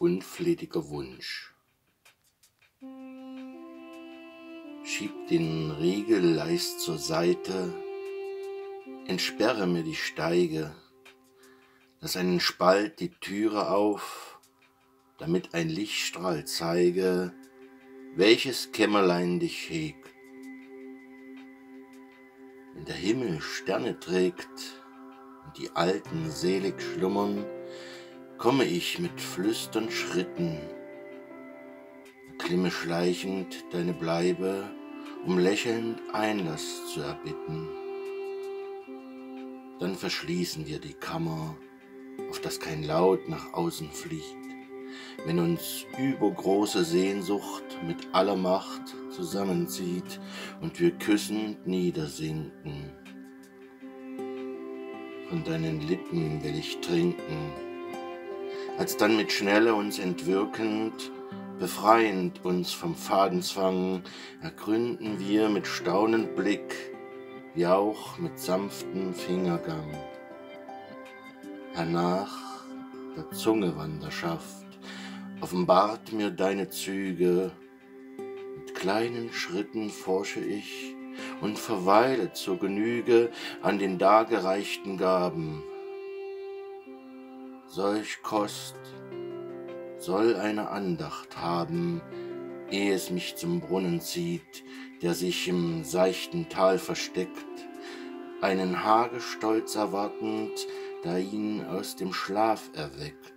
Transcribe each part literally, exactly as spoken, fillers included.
unflätiger Wunsch. Schieb den Riegel leis zur Seite, entsperre mir die Steige, lass einen Spalt die Türe auf, damit ein Lichtstrahl zeige, welches Kämmerlein dich hegt. Wenn der Himmel Sterne trägt und die Alten selig schlummern, komme ich mit flüstern Schritten, erklimme schleichend deine Bleibe, um lächelnd Einlass zu erbitten. Dann verschließen wir die Kammer, auf dass kein Laut nach außen fliegt, wenn uns übergroße Sehnsucht mit aller Macht zusammenzieht und wir küssend niedersinken. Von deinen Lippen will ich trinken, alsdann mit Schnelle uns entwirkend, befreiend uns vom Fadenzwang, ergründen wir mit staunend Blick, wie auch mit sanftem Fingergang. Hernach der Zunge Wanderschaft offenbart mir deine Züge, mit kleinen Schritten forsche ich und verweile zur Genüge an den dargereichten Gaben. Solch Kost soll eine Andacht haben, ehe es mich zum Brunnen zieht, der sich im seichten Tal versteckt, einen Hagestolz erwartend, da ihn aus dem Schlaf erweckt.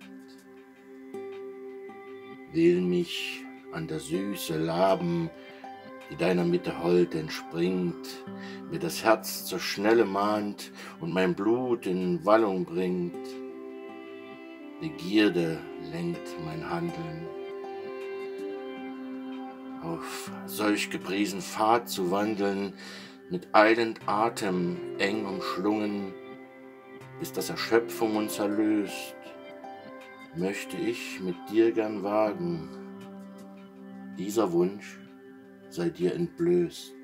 Will mich an der Süße laben, die deiner Mitte hold entspringt, mir das Herz zur Schnelle mahnt und mein Blut in Wallung bringt. Begierde lenkt mein Handeln, auf solch gepriesen Pfad zu wandeln, mit eilend Atem eng umschlungen, bis das Erschöpfung uns erlöst, möchte ich mit dir gern wagen, dieser Wunsch sei dir entblößt.